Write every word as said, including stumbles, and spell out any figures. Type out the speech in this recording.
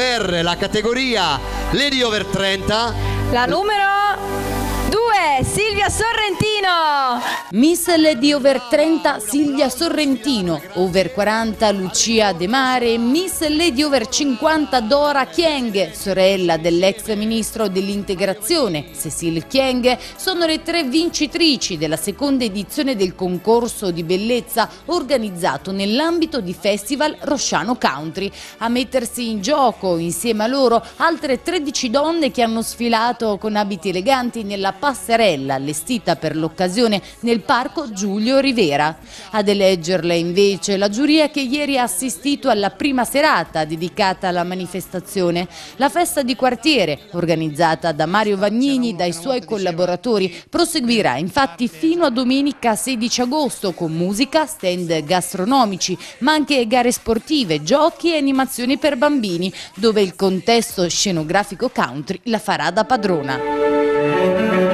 per la categoria Lady Over trenta. La numero due, Silvia Sorrentino. Miss Lady Over trenta Silvia Sorrentino, Over quaranta Lucia De Mare, Miss Lady Over cinquanta Dora Chieng, sorella dell'ex ministro dell'integrazione Cécile Kyenge, sono le tre vincitrici della seconda edizione del concorso di bellezza organizzato nell'ambito di Festival Rosciano Country. A mettersi in gioco insieme a loro altre tredici donne che hanno sfilato con abiti eleganti nella passerella allestita per l'occasione nel parco Giulio Rivera. Ad eleggerle invece la giuria che ieri ha assistito alla prima serata dedicata alla manifestazione. La festa di quartiere, organizzata da Mario Vagnini dai suoi collaboratori, proseguirà infatti fino a domenica sedici agosto con musica, stand gastronomici, ma anche gare sportive, giochi e animazioni per bambini, dove il contesto scenografico country la farà da padrona.